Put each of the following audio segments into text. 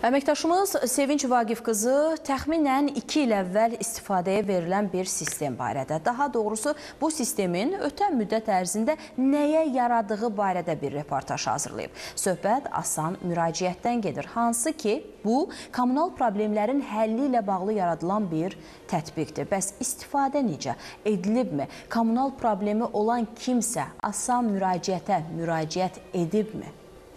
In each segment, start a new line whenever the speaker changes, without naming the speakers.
Əməkdaşımız Sevinç Vaqif qızı təxminən 2 il əvvəl istifadəyə verilən bir sistem barədə, daha doğrusu bu sistemin ötən müddət ərzində nəyə yaradığı barədə bir reportaj hazırlayıb. Söhbət asan müraciətdən gedir, hansı ki bu kommunal problemlərin həlli ilə bağlı yaradılan bir tətbiqdir. Bəs istifadə necə edilibmi? Kommunal problemi olan kimsə asan müraciətə müraciət edibmi?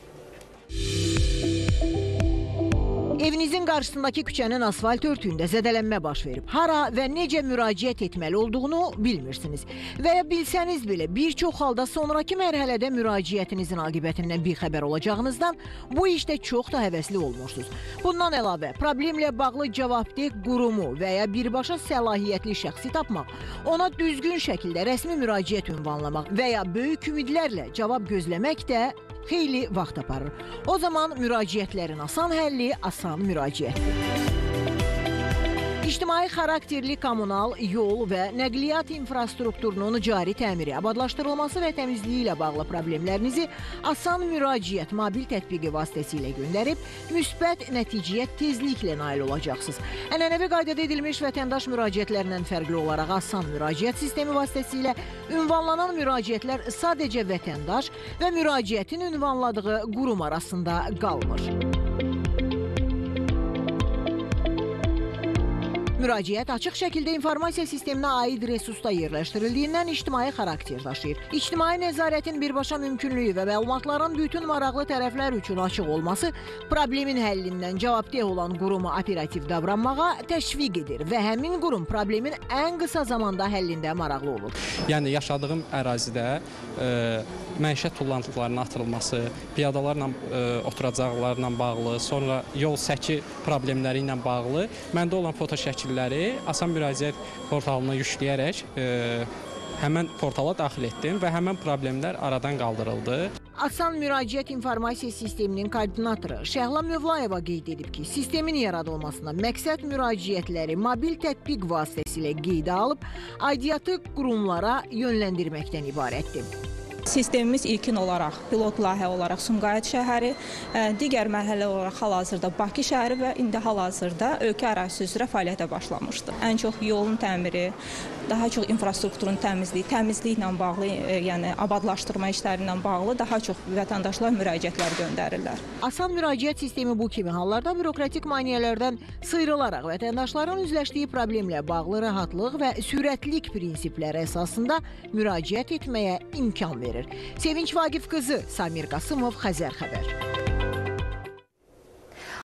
Evinizin qarşısındakı küçənin asfalt örtüyündə zədələnmə baş verib. Hara və necə müraciət etməli olduğunu bilmirsiniz. Və ya bilsəniz belə bir çox halda sonraki mərhələdə müraciətinizin aqibətindən bixəbər olacağınızdan bu işdə çox da həvəsli olmursunuz. Bundan əlavə problemlə bağlı cavabdeh qurumu və ya birbaşa səlahiyyətli şəxsi tapmaq, ona düzgün şəkildə rəsmi müraciət ünvanlamaq və ya böyük ümidlərlə cavab gözləmək də xeyli vaxt aparır. O zaman müraciətlərin asan həlli asan müraciətdir. İctimai xarakterli kommunal, yol və nəqliyyat infrastrukturunun cari təmiri, abadlaşdırılması və təmizliyi ilə bağlı problemlərinizi asan müraciət mobil tətbiqi vasitəsilə göndərib, müsbət nəticəyə tezliklə nail olacaqsınız. Ənənəvi qaydada edilmiş vətəndaş müraciətlərindən fərqli olaraq asan müraciət sistemi vasitəsilə ünvanlanan müraciətlər sadəcə vətəndaş və müraciətin ünvanladığı qurum arasında qalmır. Müraciət açıq şəkildə informasiya sisteminə aid resursda yerləşdirildiyindən ictimai xarakter daşıyır. İctimai nəzarətin birbaşa mümkünlüyü və məlumatların bütün maraqlı tərəflər üçün açıq olması problemin həllindən cavabdeh olan qurumu operativ davranmağa təşviq edir və həmin qurum problemin ən qısa zamanda həllində maraqlı olur.
Yəni yaşadığım ərazidə məişət tullantılarının artırılması, piyadalarla oturacaqlarla bağlı, sonra yol səki problemləri ilə bağlı məndə olan foto şəkilləri asan müraciət portalına yükləyərək həmən portala daxil etdim və həmən problemlər aradan qaldırıldı.
Asan müraciət informasiya sisteminin koordinatoru Şəhla Mövlayeva qeyd edib ki, sistemin yaradılmasına məqsəd müraciətləri mobil tətbiq vasitəsilə qeydə alıb, aidiyyatı qurumlara yönləndirməkdən ibarətdir.
Sistemimiz ilkin olaraq pilot layihə olaraq Sumqayıt şəhəri, digər mərhələ olaraq hal-hazırda Bakı şəhəri və indi hal-hazırda ölkə ərazisi üzrə fəaliyyətə başlamışdır. Ən çox yolun təmiri, daha çox infrastrukturun təmizliyi, təmizliklə bağlı, yəni abadlaşdırma işləri ilə bağlı daha çox vətəndaşlar müraciətlər göndərirlər.
Asan müraciət sistemi bu kimi hallarda bürokratik maneələrdən sıyrılaraq vətəndaşların üzləşdiyi problemlə bağlı rahatlıq və sürətlilik prinsipləri əsasında müraciət etməyə imkan verir. Sevinç Vaqif qızı, Samir Qasımov, Xəzər xəbər.